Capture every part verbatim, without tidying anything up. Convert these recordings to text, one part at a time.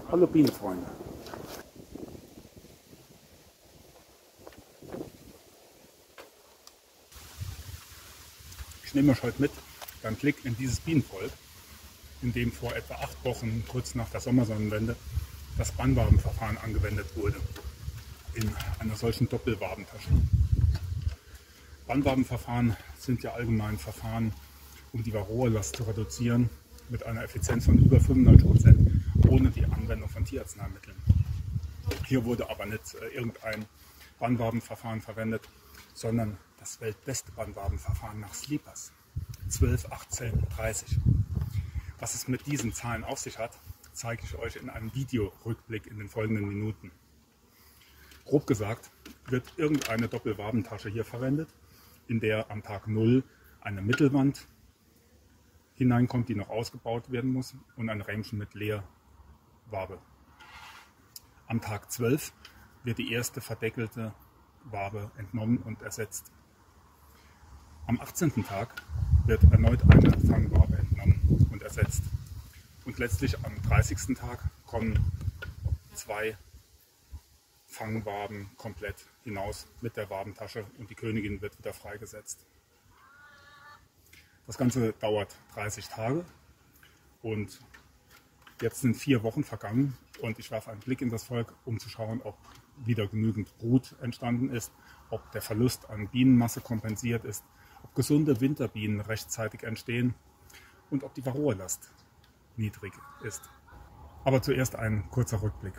Hallo Bienenfreunde. Ich nehme euch heute mit beim Blick in dieses Bienenvolk, in dem vor etwa acht Wochen, kurz nach der Sommersonnenwende, das Bannwabenverfahren angewendet wurde, in einer solchen Doppelwabentasche. Bannwabenverfahren sind ja allgemein Verfahren, um die Varroalast zu reduzieren, mit einer Effizienz von über fünfundneunzig Prozent, ohne die Anwendung von Tierarzneimitteln. Hier wurde aber nicht äh, irgendein Bannwabenverfahren verwendet, sondern das weltbeste Bannwabenverfahren nach Sleepers. zwölf, achtzehn, dreißig. Was es mit diesen Zahlen auf sich hat, zeige ich euch in einem Videorückblick in den folgenden Minuten. Grob gesagt wird irgendeine Doppelwabentasche hier verwendet, in der am Tag null eine Mittelwand hineinkommt, die noch ausgebaut werden muss, und ein Rähmchen mit Leerwabe. Am Tag zwölf wird die erste verdeckelte Wabe entnommen und ersetzt. Am achtzehnten Tag wird erneut eine Fangwabe entnommen und ersetzt. Und letztlich am dreißigsten Tag kommen zwei Fangwaben komplett hinaus mit der Wabentasche und die Königin wird wieder freigesetzt. Das Ganze dauert dreißig Tage und jetzt sind vier Wochen vergangen und ich werfe einen Blick in das Volk, um zu schauen, ob wieder genügend Brut entstanden ist, ob der Verlust an Bienenmasse kompensiert ist, ob gesunde Winterbienen rechtzeitig entstehen und ob die Varroalast niedrig ist. Aber zuerst ein kurzer Rückblick.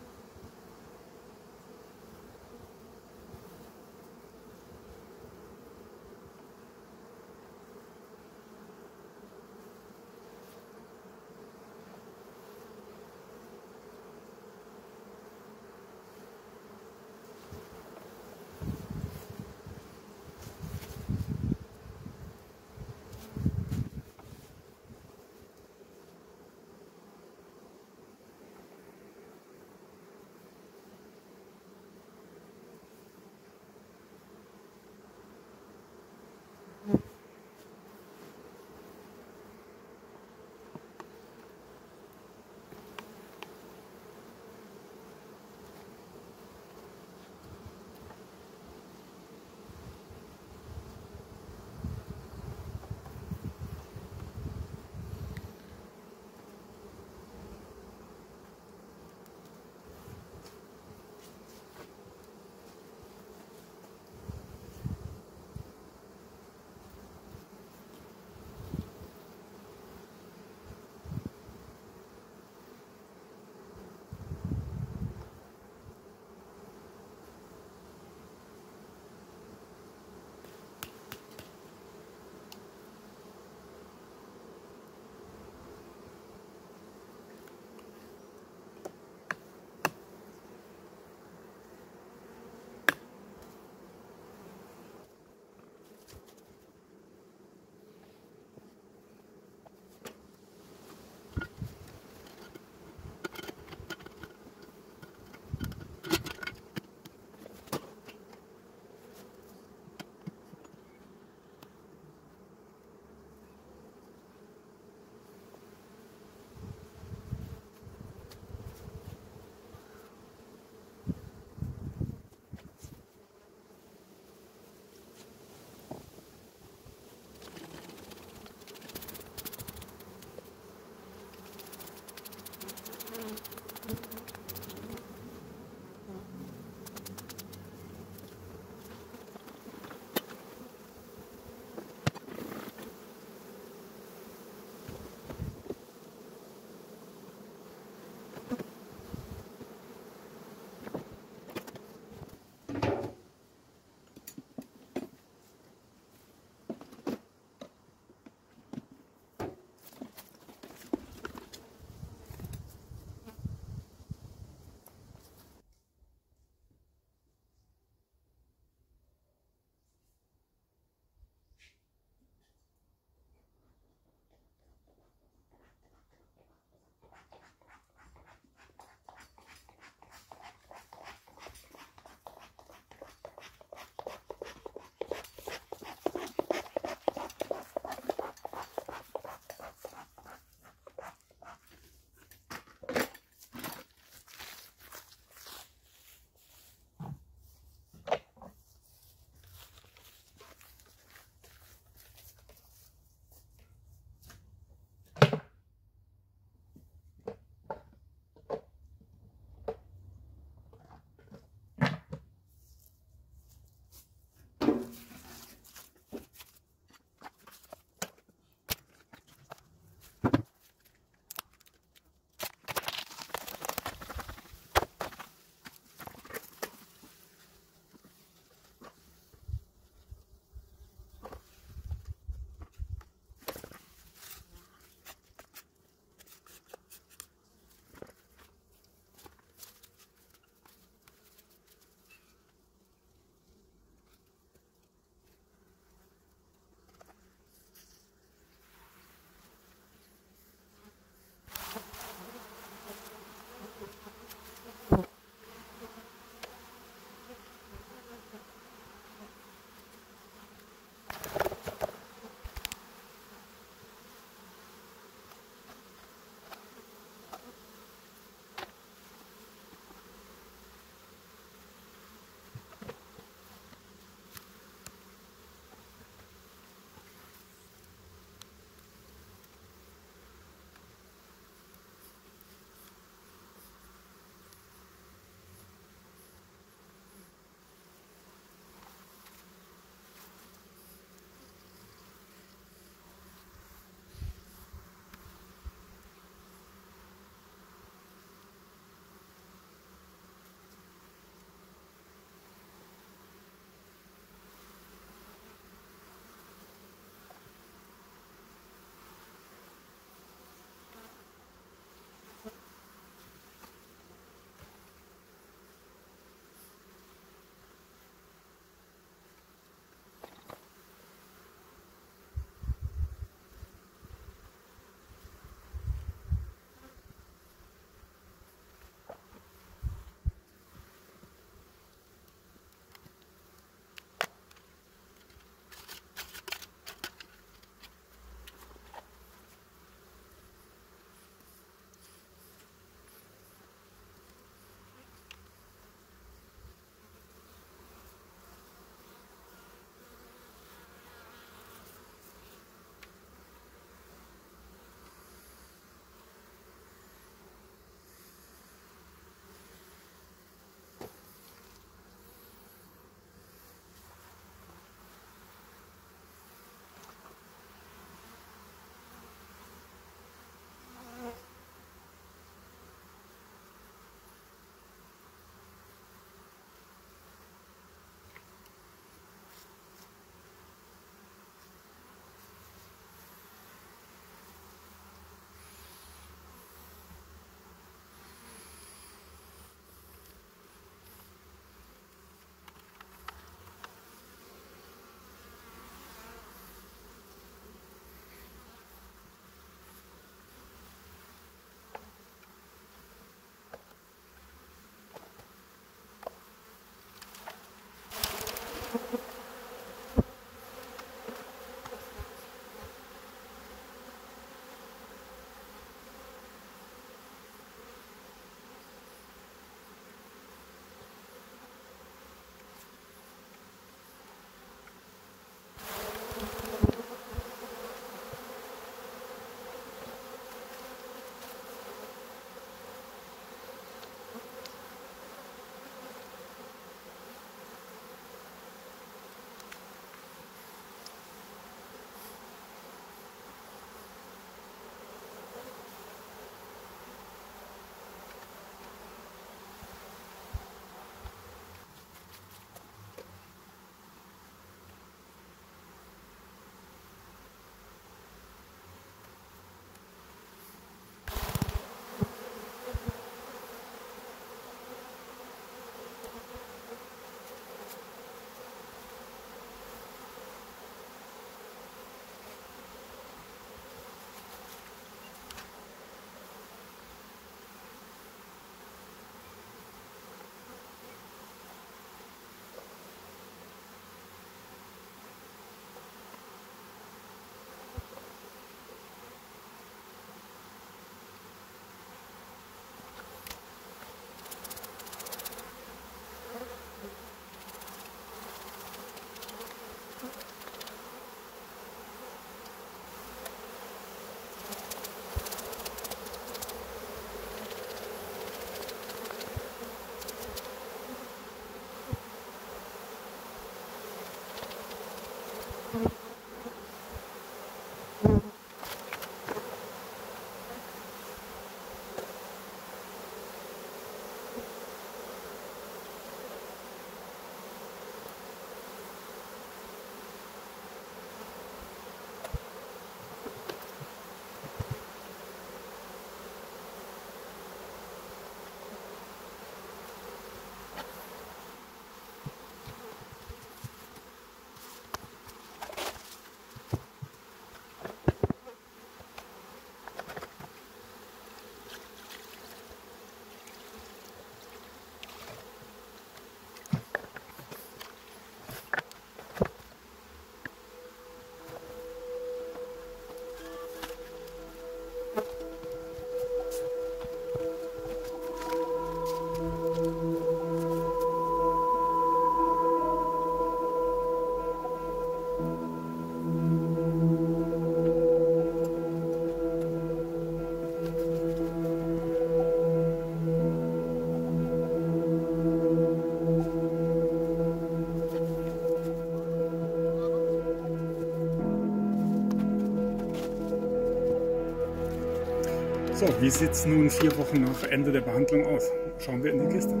So, wie sieht es nun vier Wochen nach Ende der Behandlung aus? Schauen wir in die Kiste.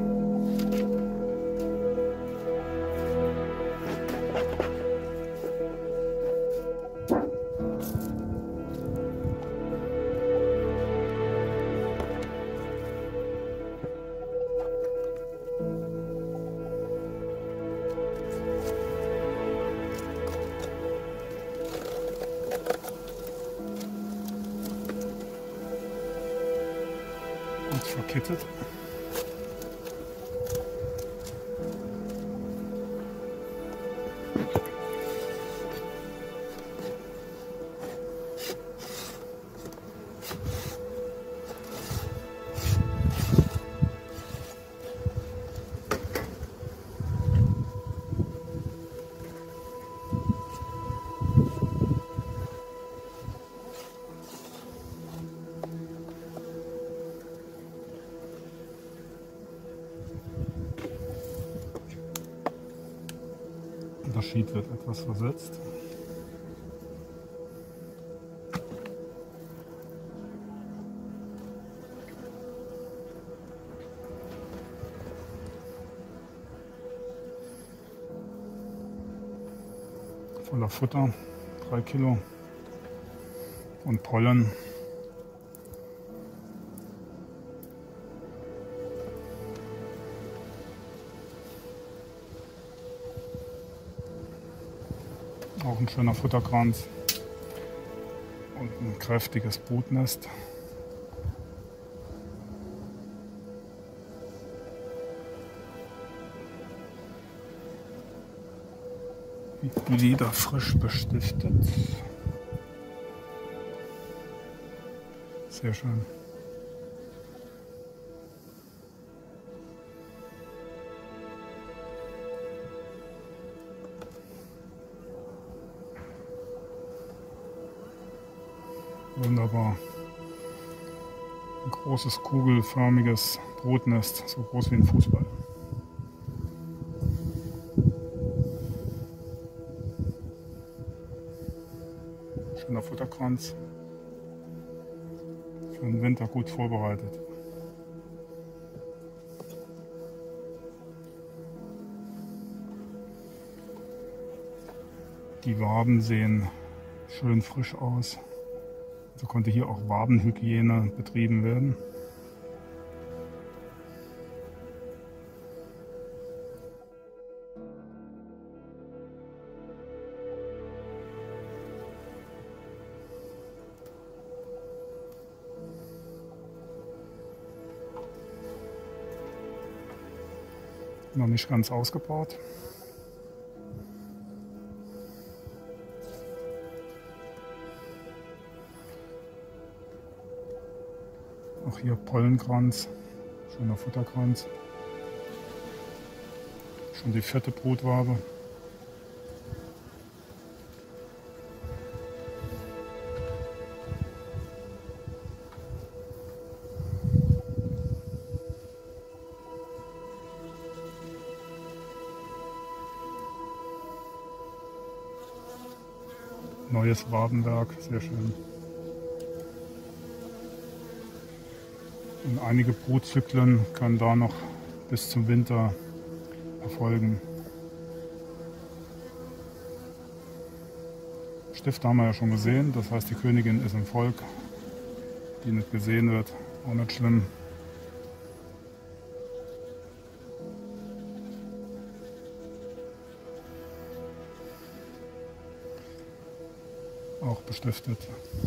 Und verkittet. Das Sheet wird etwas versetzt. Voller Futter, drei Kilo und Pollen. Auch ein schöner Futterkranz und ein kräftiges Brutnest. Wieder frisch bestiftet. Sehr schön. Wunderbar. Ein großes kugelförmiges Brutnest, so groß wie ein Fußball. Schöner Futterkranz. Für den Winter gut vorbereitet. Die Waben sehen schön frisch aus. So konnte hier auch Wabenhygiene betrieben werden. Noch nicht ganz ausgebaut. Auch hier Pollenkranz, schöner Futterkranz. Schon die vierte Brutwabe. Neues Wabenwerk, sehr schön. Und einige Brutzyklen können da noch bis zum Winter erfolgen. Stifte haben wir ja schon gesehen, das heißt die Königin ist im Volk, die nicht gesehen wird, auch nicht schlimm. Auch bestiftet.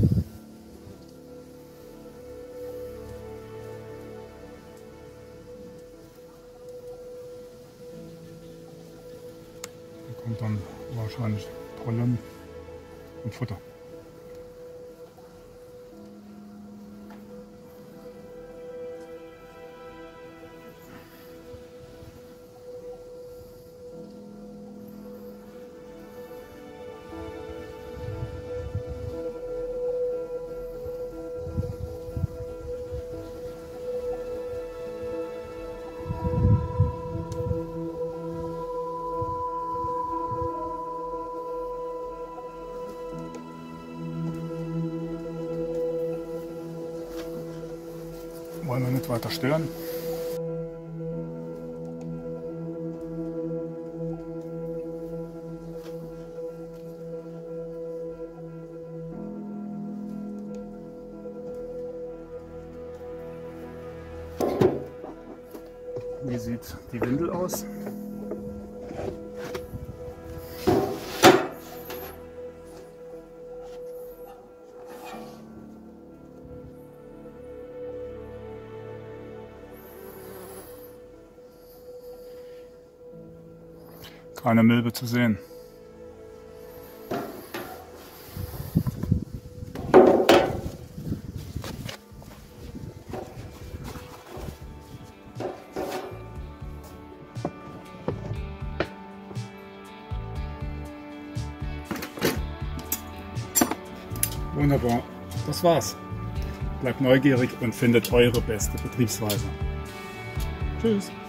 Da kommt dann wahrscheinlich Pollen und Futter. Wollen wir nicht weiter stören. Wie sieht die Windel aus? Keine Milbe zu sehen. Wunderbar, das war's. Bleibt neugierig und findet eure beste Betriebsweise. Tschüss.